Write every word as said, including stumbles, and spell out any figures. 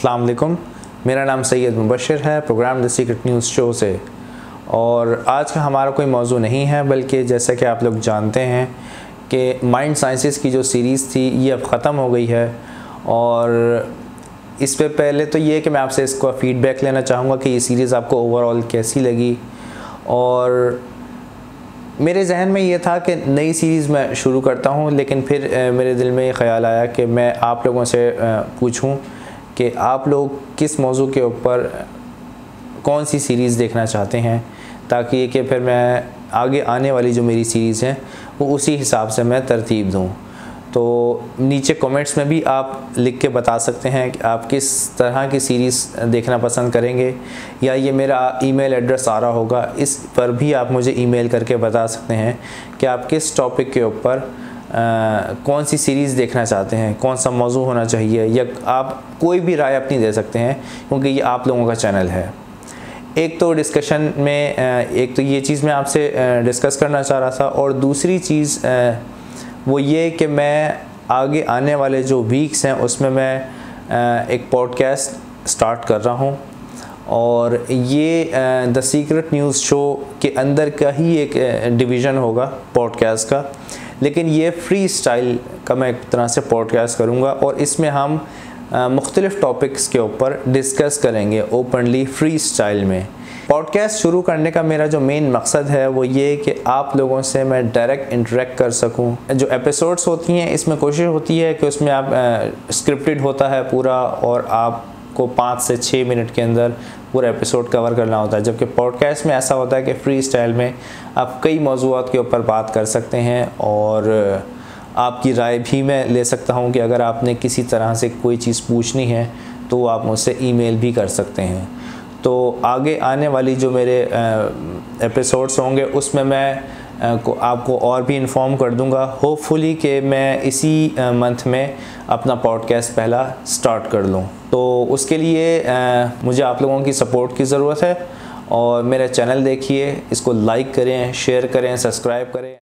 अस्सलाम वालेकुम, मेरा नाम सैयद मुबशर है, program the secret news show से। और आज का हमारा कोई मौजू नहीं है, बल्कि जैसा कि आप लोग जानते हैं कि माइंड साइंसेस की जो सीरीज़ थी ये अब ख़त्म हो गई है। और इस पे पहले तो ये कि मैं आपसे इसका फ़ीडबैक लेना चाहूँगा कि ये सीरीज़ आपको ओवरऑल कैसी लगी। और मेरे जहन में ये था कि नई सीरीज़ मैं शुरू करता हूँ, लेकिन फिर मेरे दिल में ये ख़्याल आया कि मैं आप लोगों से पूछूं कि आप लोग किस मौजू के ऊपर कौन सी सीरीज़ देखना चाहते हैं, ताकि ये कि फिर मैं आगे आने वाली जो मेरी सीरीज़ हैं वो उसी हिसाब से मैं तरतीब दूँ। तो नीचे कमेंट्स में भी आप लिख के बता सकते हैं कि आप किस तरह की सीरीज़ देखना पसंद करेंगे, या ये मेरा ईमेल एड्रेस आ रहा होगा, इस पर भी आप मुझे ईमेल करके बता सकते हैं कि आप किस टॉपिक के ऊपर कौन सी सीरीज़ देखना चाहते हैं, कौन सा मौजू होना चाहिए, या आप कोई भी राय अपनी दे सकते हैं, क्योंकि ये आप लोगों का चैनल है। एक तो डिस्कशन में एक तो ये चीज़ मैं आपसे डिस्कस करना चाह रहा था, और दूसरी चीज़ वो ये कि मैं आगे आने वाले जो वीक्स हैं उसमें मैं एक पॉडकास्ट स्टार्ट कर रहा हूँ, और ये द सीक्रेट न्यूज़ शो के अंदर का ही एक डिवीज़न होगा पॉडकास्ट का। लेकिन ये फ्री स्टाइल का मैं एक तरह से पॉडकास्ट करूँगा, और इसमें हम मुख्तलिफ़ टॉपिक्स के ऊपर डिस्कस करेंगे ओपनली फ्री स्टाइल में। पॉडकास्ट शुरू करने का मेरा जो मेन मकसद है वो ये कि आप लोगों से मैं डायरेक्ट इंटरेक्ट कर सकूं। जो एपिसोड्स होती हैं इसमें कोशिश होती है कि उसमें आप स्क्रिप्टेड होता है पूरा, और आपको पाँच से छः मिनट के अंदर पूरा एपिसोड कवर करना होता है, जबकि पॉडकास्ट में ऐसा होता है कि फ्री स्टाइल में आप कई मौज़ूआत के ऊपर बात कर सकते हैं, और आपकी राय भी मैं ले सकता हूँ कि अगर आपने किसी तरह से कोई चीज़ पूछनी है तो आप मुझसे ईमेल भी कर सकते हैं। तो आगे आने वाली जो मेरे एपिसोड्स होंगे उसमें मैं को आपको और भी इन्फॉर्म कर दूंगा। होपफुली कि मैं इसी मंथ में अपना पॉडकास्ट पहला स्टार्ट कर लूँ। तो उसके लिए मुझे आप लोगों की सपोर्ट की ज़रूरत है, और मेरा चैनल देखिए, इसको लाइक करें, शेयर करें, सब्सक्राइब करें।